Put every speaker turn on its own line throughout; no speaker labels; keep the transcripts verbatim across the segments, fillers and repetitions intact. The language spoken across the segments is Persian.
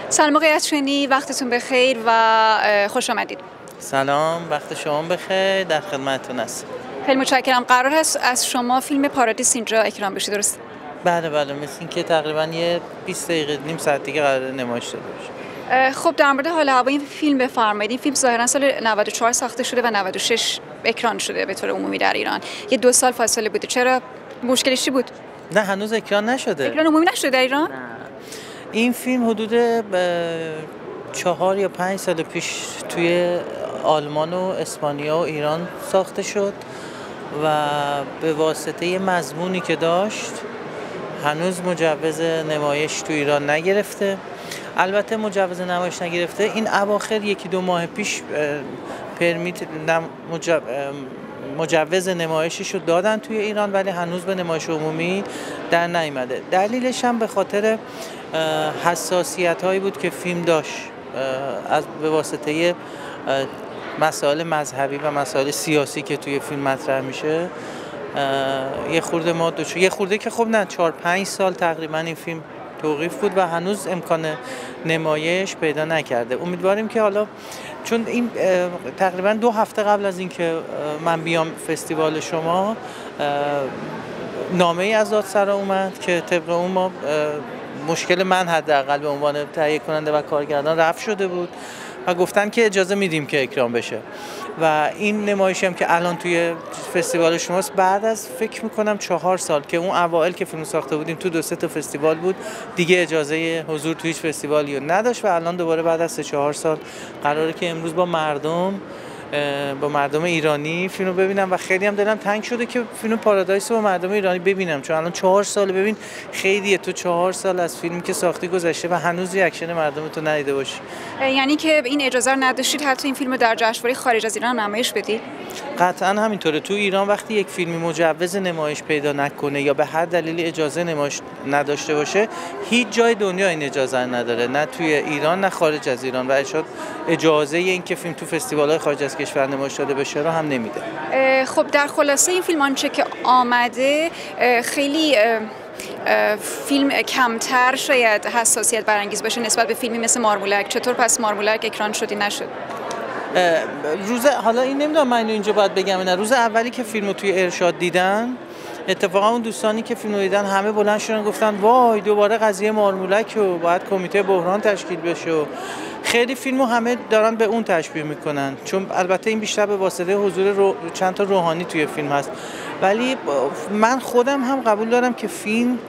سلام قیچانی، وقتتون بخیر و خوش آمدید.
سلام، وقت شما بخیر، در خدمتتون هستم.
خیلی متشکرم. قرار هست از شما فیلم پارادیس اینجا اکران بشه، درست؟
بله بله، مثل اینکه تقریبا یه بیست دقیقه نیم ساعت دیگه قرار نمایش داده بشه.
خب در مورد حال هوای این فیلم بفرمایید. این فیلم ظاهرا سال نود و چهار ساخته شده و نود و شش اکران شده به طور عمومی در ایران. یه دو سال فاصله بوده. چرا مشکلش چی بود؟
نه هنوز اکران نشده.
اکران عمومی نشده در ایران؟
نه. این فیلم حدود چهار یا پنج سال پیش توی آلمان و اسپانیا و ایران ساخته شد و به واسطه یه مضمونی که داشت هنوز مجوز نمایش تو ایران نگرفته. البته مجوز نمایش نگرفته، این اواخر یکی دو ماه پیش پرمیت مجوز نمایشش رو دادن توی ایران، ولی هنوز به نمایش عمومی در نیامده. دلیلش هم به خاطر حساسیت هایی بود که فیلم داشت از به واسطه مسائل مذهبی و مسائل سیاسی که توی فیلم مطرح میشه. یه خورده ما دوچ یه خورده که خب نه چهار پنج سال تقریبا این فیلم توقیف بود و هنوز امکان نمایش پیدا نکرده. امیدواریم که حالا چون این تقریبا دو هفته قبل از اینکه من بیام فستیوال شما نامه ای از دادسرا اومد که طبق اون ما مشکل من حداقل به عنوان تهیه کننده و کارگردان رفع شده بود و گفتن که اجازه میدیم که اکران بشه. و این نمایشی هم که الان توی فستیوال شماست بعد از فکر میکنم چهار سال که اون اوائل که فیلم ساخته بودیم تو دو سه تا فستیوال بود دیگه اجازه حضور توی هیچ فستیوالی نداشت و الان دوباره بعد از سه چهار سال قراره که امروز با مردم با مردم ایرانی فیلمو ببینم و خیلی هم دلم تنگ شده که فیلم پارادایس رو با مردم ایرانی ببینم، چون الان چهار سال ببین خیلیه، تو چهار سال از فیلمی که ساختی گذشته و هنوز ریاکشن مردم تو ندیده باشی.
یعنی که این اجازه رو نداشتید حتی این فیلمو در جشنواره خارج از ایران نمایش بدید؟
قطعا همینطوره. تو ایران وقتی یک فیلمی مجوز نمایش پیدا نکنه یا به هر دلیلی اجازه نمایش نداشته باشه، هیچ جای دنیا این اجازه نداره، نه توی ایران نه خارج از ایران، و ارشاد اجازه این که فیلم تو فستیوال‌های خارج از کشور نمایش داده بشه رو هم نمیده.
خب در خلاصه این فیلم آنچه که آمده خیلی فیلم کمتر شاید حساسیت برانگیز باشه نسبت به فیلمی مثل مارمولک. چطور پس مارمولک اکران شدی نشد؟
روز حالا این نمیدونم من اینجا باید بگم نه، روز اولی که فیلمو توی ارشاد دیدن اتفاقا اون دوستانی که فیلمو دیدن همه بلند شدن گفتن وای دوباره قضیه مارمولک و باید کمیته بحران تشکیل بشه و خیلی فیلمو همه دارن به اون تشبیه میکنن، چون البته این بیشتر به واسطه حضور رو... چند تا روحانی توی فیلم هست، ولی من خودم هم قبول دارم که فیلم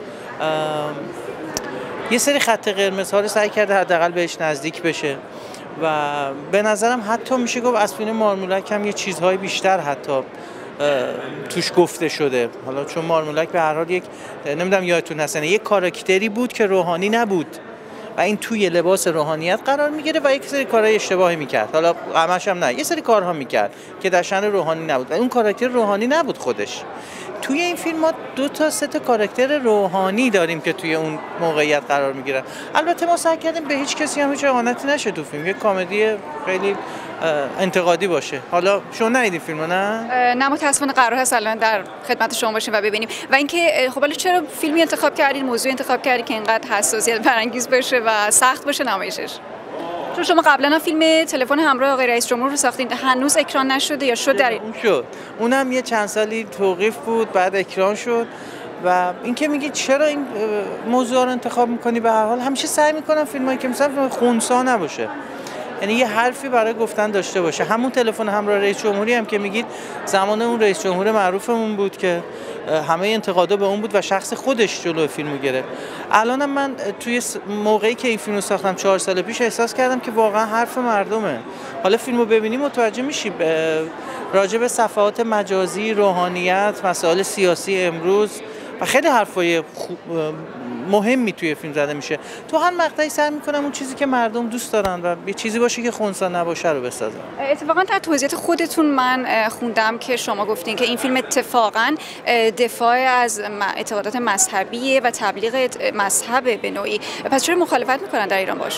یه سری خط قرمزها رو سعی کرده حداقل بهش نزدیک بشه و به نظرم حتی میشه گفت از فیلم مارمولک هم یه چیزهای بیشتر حتی توش گفته شده. حالا چون مارمولک به هر حال یک نمیدونم یادتون هست یک کاراکتری بود که روحانی نبود و این توی لباس روحانیت قرار میگیره و یک سری کارهای اشتباهی میکرد، حالا همش هم نه، یه سری کارها میکرد که در شأن روحانی نبود و اون کاراکتر روحانی نبود خودش. توی این فیلم ما دو تا سه تا کاراکتر روحانی داریم که توی اون موقعیت قرار میگیرن. البته ما سعی کردیم به هیچ کسی هم هیچ اهانتی نشه تو فیلم، یه کمدی خیلی انتقادی باشه. حالا شما ندیدین فیلمو؟ نه
نه متاسفانه قرار هست الان در خدمت شما باشیم و ببینیم. و اینکه خب حالا چرا فیلمی انتخاب کردین، موضوع انتخاب کردین که اینقدر حساسیت برانگیز بشه و سخت باشه نمایشش؟ چون شما قبلا فیلم تلفن همراه آقای رئیس جمهور رو ساختین، هنوز اکران نشده یا شد؟ در
اون شد، اونم یه چند سالی توقیف بود بعد اکران شد. و اینکه میگی چرا این موضوع رو انتخاب میکنی، به هر حال همیشه سعی میکنم فیلمایی که مثلا فیلم خونسا نباشه، یعنی یه حرفی برای گفتن داشته باشه. همون تلفن همراه رئیس جمهوری هم که میگید زمان اون رئیس جمهور معروفمون بود که همه انتقادا به اون بود و شخص خودش جلوی فیلمو گرفت. الانم من توی موقعی که این فیلمو ساختم چهار سال پیش احساس کردم که واقعا حرف مردمه. حالا فیلمو ببینی متوجه میشی راجع به صفحات مجازی، روحانیت، مسائل سیاسی امروز و خیلی حرفای مهمی توی فیلم زده میشه. تو هر مقطعی سعی میکنم اون چیزی که مردم دوست دارن و یه چیزی باشه که خنثی نباشه رو بسازم.
اتفاقا در توضیحات خودتون من خوندم که شما گفتین که این فیلم اتفاقا دفاع از اعتقادات مذهبیه و تبلیغ مذهب به نوعی، پس چرا مخالفت میکنن در ایران باش؟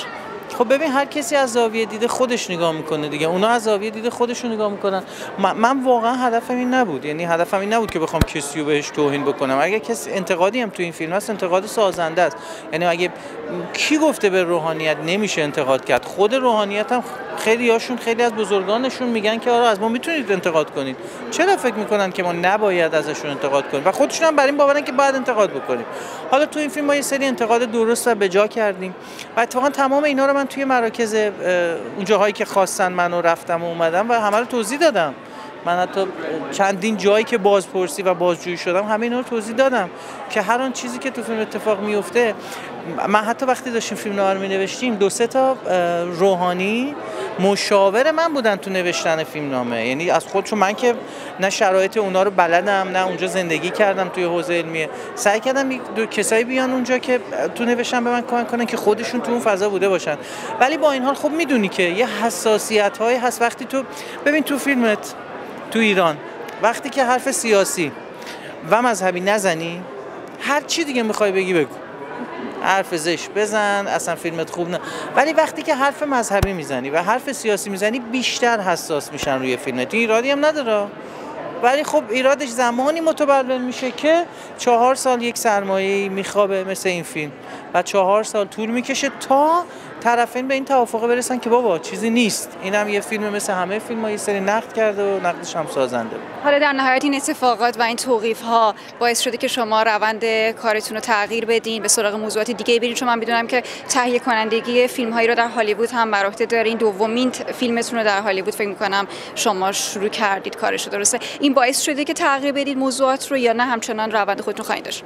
خب ببین هر کسی از زاویه دید خودش نگاه میکنه دیگه، اونا از زاویه دید خودشون نگاه میکنن. من, من واقعا هدفم این نبود، یعنی هدفم این نبود که بخوام کسی رو بهش توهین بکنم. اگه کسی انتقادی هم تو این فیلم هست انتقاد سازنده است. یعنی اگه کی گفته به روحانیت نمیشه انتقاد کرد؟ خود روحانیت هم خیلی هاشون، خیلی از بزرگانشون میگن که آره از ما میتونید انتقاد کنید. چرا فکر میکنن که ما نباید ازشون انتقاد کنیم؟ و خودشون هم بر این باورن که باید انتقاد بکنیم. حالا تو این فیلم ما یه سری انتقاد درست و بجا کردیم و اتفاقا تمام اینا رو من توی مراکز اون جاهایی که خواستن منو رفتم و اومدم و همه رو توضیح دادم. من حتی چندین جایی که بازپرسی و بازجویی شدم همه اینا رو توضیح دادم که هر آن چیزی که تو فیلم اتفاق میفته. من حتی وقتی داشتیم فیلم نامه رو می‌نوشتیم دو سه تا روحانی مشاور من بودن تو نوشتن فیلم نامه، یعنی از خودشون، من که نه شرایط اونا رو بلدم نه اونجا زندگی کردم توی حوزه علمیه، سعی کردم دو کسایی بیان اونجا که تو نوشتن به من کمک کنن که خودشون تو اون فضا بوده باشن. ولی با این حال خب میدونی که یه حساسیت‌هایی هست وقتی تو ببین تو فیلمت تو ایران وقتی که حرف سیاسی و مذهبی نزنی، هر چی دیگه میخوای بگی بگو، حرف زشت بزن، اصلا فیلمت خوب نه، ولی وقتی که حرف مذهبی میزنی و حرف سیاسی میزنی بیشتر حساس میشن روی فیلمت. این ایرادی هم نداره، ولی خب ایرادش زمانی متبلور میشه که چهار سال یک سرمایه‌ای میخوابه مثل این فیلم و چهار سال طول میکشه تا طرفین به این توافق برسن که بابا چیزی نیست. اینم یه فیلم مثل همه فیلم‌ها، یه سری نقد کرده و نقدش هم سازنده.
حالا در نهایت این اتفاقات و این توقیف‌ها باعث شده که شما روند کارتون رو تغییر بدین، به سراغ موضوعات دیگه برین، چون من میدونم که تهیه کنندگی فیلم‌هایی رو در هالیوود هم بر عهده دارین. دومین فیلمتون رو در هالیوود فکر می‌کنم شما شروع کردید کارش رو، درسته؟ این باعث شده که تغییر بدید موضوعات رو یا نه همچنان روند خودتون خواهید داشت؟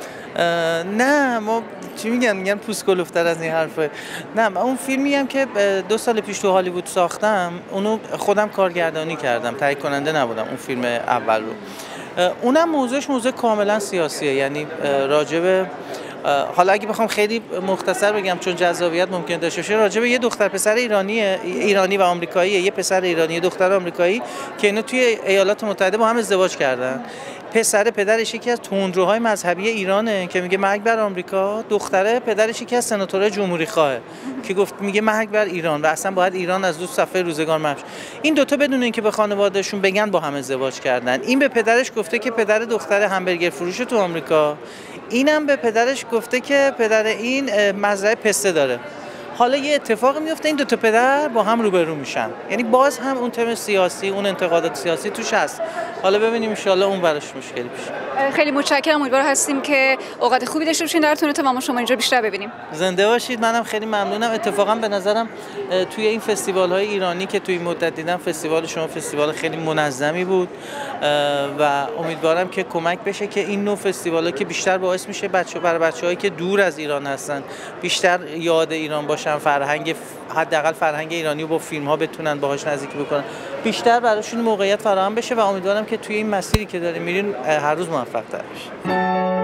نه ما چی میگن میگن پوست کلوفتر از این حرفه. نه من اون فیلمی هم که دو سال پیش تو هالیوود ساختم اونو خودم کارگردانی کردم، تهیه کننده نبودم اون فیلم اول رو. اونم موضوعش موضوع کاملا سیاسیه، یعنی راجب، حالا اگه بخوام خیلی مختصر بگم چون جذابیت ممکن داشته باشه، راجب یه دختر پسر ایرانی ایرانی و آمریکاییه، یه پسر ایرانی یه دختر آمریکایی که اینا توی ایالات متحده با هم ازدواج کردن. پسر پدرش یکی از تندروهای مذهبی ایرانه که میگه مرگ بر آمریکا، دختره پدرش یکی از سناتورهای جمهوری خواهه که گفت میگه مرگ بر ایران و اصلا باید ایران از دو صفحه روزگار محو. این دوتا بدون اینکه به خانوادهشون بگن با هم ازدواج کردن. این به پدرش گفته که پدر دختر همبرگر فروش تو آمریکا، اینم به پدرش گفته که پدر این مزرعه پسته داره. حالا یه اتفاقی میفته این دو تا پدر با هم روبرو میشن، یعنی باز هم اون تم سیاسی، اون انتقادات سیاسی توش هست. حالا ببینیم ان شاءالله اون براش مشکلی بشه.
خیلی متشکرم، امیدوار هستیم که اوقات خوبی داشته باشین در تورنتو و ما شما اینجا بیشتر ببینیم.
زنده باشید. منم خیلی ممنونم. اتفاقا به نظرم توی این فستیوال های ایرانی که توی مدت دیدم فستیوال شما فستیوال خیلی منظمی بود و امیدوارم که کمک بشه که این نوع فستیوالا که بیشتر باعث میشه بچه برای بچه‌هایی که دور از ایران هستن بیشتر یاد ایران باشن، فرهنگ حداقل فرهنگ ایرانی رو با فیلم ها بتونن باهاش نزدیکی بکنن، بیشتر براشون موقعیت فراهم بشه و امیدوارم که توی این مسیری که داریم میرین هر روز موفق تر بشین.